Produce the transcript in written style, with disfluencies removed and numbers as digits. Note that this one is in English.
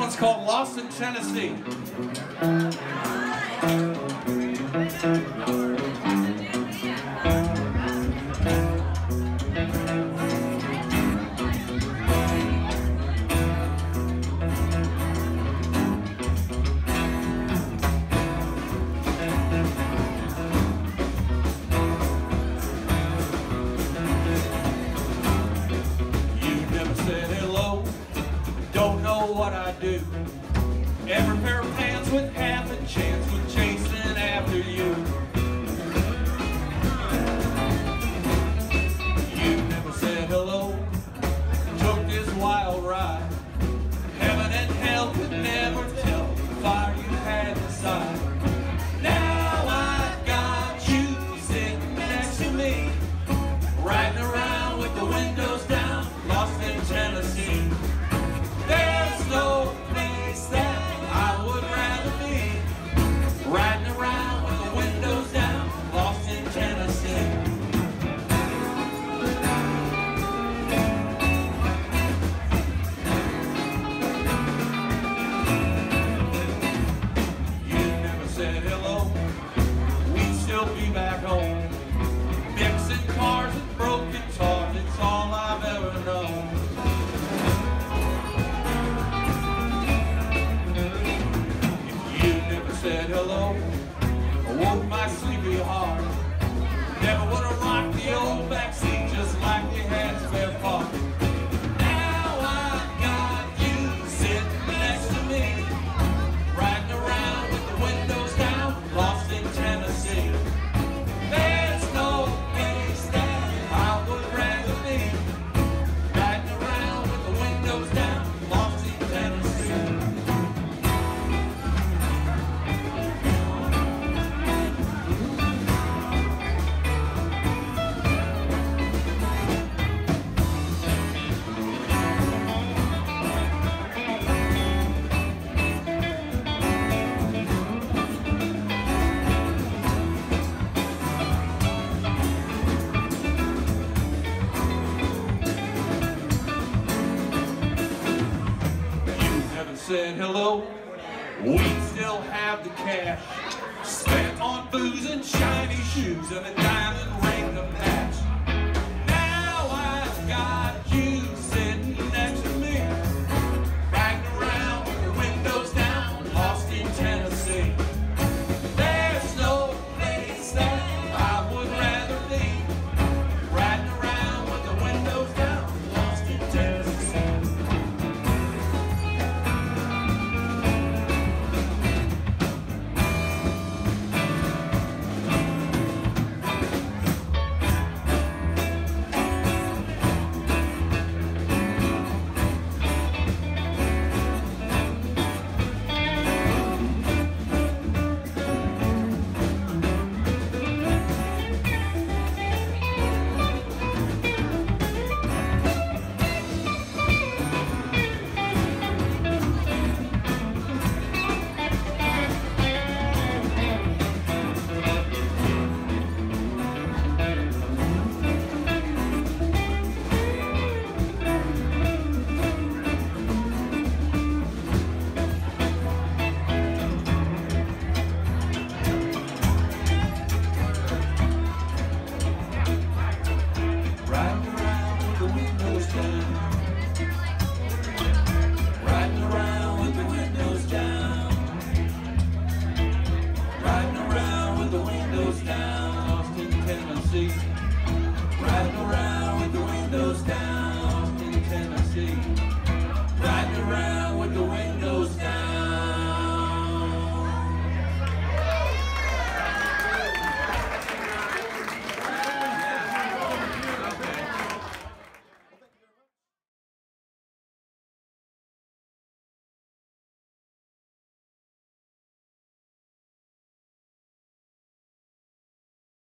one's called Lost in Tennessee. Don't know what I do. Every pair of pants with half a chance with chasing after you. You never said hello. Took this wild ride. Heaven and hell could never tell the fire you had inside. Now I've got you sitting next to me, riding around with the windows down, lost in Tennessee. There's no place that I would rather be, riding around with the windows down, lost in Tennessee. You never said hello, we'd still be back home, fixing cars and broken guitars, it's all I've ever known. Said hello, awoke my sleepy heart. Never would have rocked the old backseat just like you had spare parts. Now I've got you sitting next to me, riding around with the windows down, lost in Tennessee. There's no place that I would rather be, riding around with the windows down, lost in Tennessee. Said hello, we still have the cash spent on booze and shiny shoes and a diamond ring to match.